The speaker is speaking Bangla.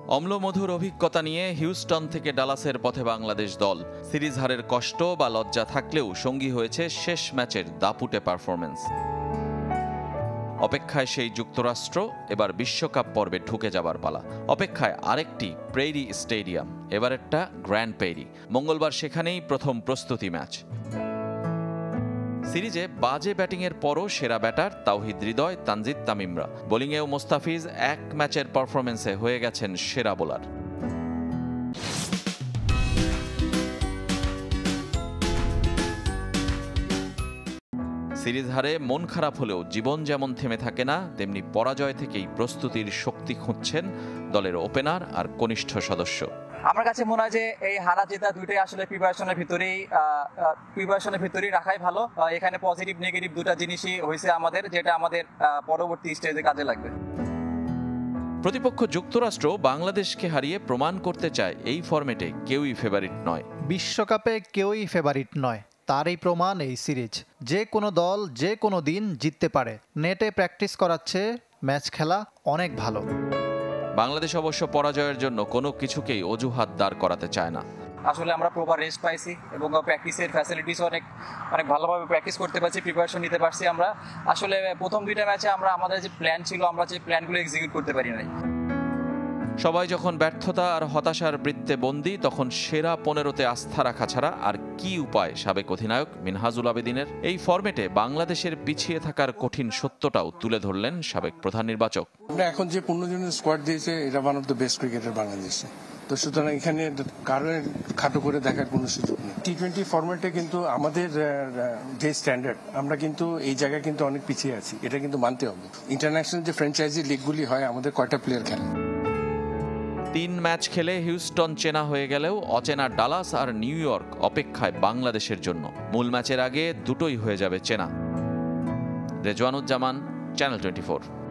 অম্লমধুর অভিজ্ঞতা নিয়ে হিউস্টন থেকে ডালাসের পথে বাংলাদেশ দল। সিরিজ হারের কষ্ট বা লজ্জা থাকলেও সঙ্গী হয়েছে শেষ ম্যাচের দাপুটে পারফরম্যান্স। অপেক্ষায় সেই যুক্তরাষ্ট্র, এবার বিশ্বকাপ পর্বে ঢুকে যাবার পালা। অপেক্ষায় আরেকটি প্রেইরি স্টেডিয়াম, এবারেরটা গ্র্যান্ড প্রেইরি। মঙ্গলবার সেখানেই প্রথম প্রস্তুতি ম্যাচ। সিরিজে বাজে ব্যাটিংয়ের পরও সেরা ব্যাটার তাওহিদ হৃদয়, তানজিদ তামিমরা। বোলিংয়েও মোস্তাফিজ এক ম্যাচের পারফরম্যান্সে হয়ে গেছেন সেরা বোলার। সিরিজ হারে মন খারাপ হলেও জীবন যেমন থেমে থাকে না, তেমনি পরাজয় থেকেই প্রস্তুতির শক্তি খুঁজছেন দলের ওপেনার আর কনিষ্ঠ সদস্য। আমার কাছে মনে হয় যে এই হারা জেতা দুইটাই আসলে প্রিপারেশনের ভিতরেই রাখাই ভালো। এখানে পজিটিভ নেগেটিভ দুটা জিনিসই হয়েছে আমাদের, যেটা আমাদের পরবর্তী স্টেজে কাজে লাগবে। প্রতিপক্ষ যুক্তরাষ্ট্র বাংলাদেশকে হারিয়ে প্রমাণ করতে চায় এই ফরম্যাটে কেউই ফেভারিট নয়। বিশ্বকাপে কেউই ফেভারিট নয়, তারই প্রমাণ এই সিরিজ। যে কোনো দল যে কোনো দিন জিততে পারে। নেটে প্র্যাকটিস করাচ্ছে, ম্যাচ খেলা অনেক ভালো। বাংলাদেশ অবশ্য পরাজয়ের জন্য কোনো কিছুকেই অজুহাত দাঁড় করাতে চায় না। আসলে আমরা প্রপার রেস্ট পাইছি এবং প্র্যাকটিসের ফ্যাসিলিটিস অনেক ভালোভাবে প্র্যাকটিস করতে পারছি, প্রিপারেশন নিতে পারছি। আমরা আসলে প্রথম দুইটা ম্যাচে আমাদের যে প্ল্যান ছিল, আমরা যে প্ল্যানগুলো এক্সিকিউট করতে পারি নাই। সবাই যখন ব্যর্থতা আর হতাশার বৃত্তে বন্দী, তখন সেরা 15-তে আস্থা রাখা ছাড়া আর কি উপায় সাবেক অধিনায়ক মিনহাজুল আবেদিনের? এই ফরম্যাটে বাংলাদেশের পিছিয়ে থাকার কঠিন সত্যটাও তুলে ধরলেন সাবেক প্রধান নির্বাচক। এখন যে 15 জনের স্কোয়াড দিয়েছে, এটা one of the best cricketer বাংলাদেশে। তো সুতরাং এখানে কারো খাটো করে দেখার কোনো সুযোগ নেই। টি-20 ফরম্যাটে কিন্তু আমাদের যে স্ট্যান্ডার্ড, আমরা কিন্তু এই জায়গায় কিন্তু অনেক পিছিয়ে আছি, এটা কিন্তু মানতে হবে। ইন্টারন্যাশনাল যে ফ্র্যাঞ্চাইজি লিগগুলি হয়, আমাদের কয়টা প্লেয়ার খেলে। 3 ম্যাচ খেলে হিউস্টন চেনা হয়ে গেলেও অচেনা ডালাস আর নিউ ইয়র্ক অপেক্ষায় বাংলাদেশের জন্য। মূল ম্যাচের আগে দুটোই হয়ে যাবে চেনা। রেজওয়ানুজ্জামান, চ্যানেল 24।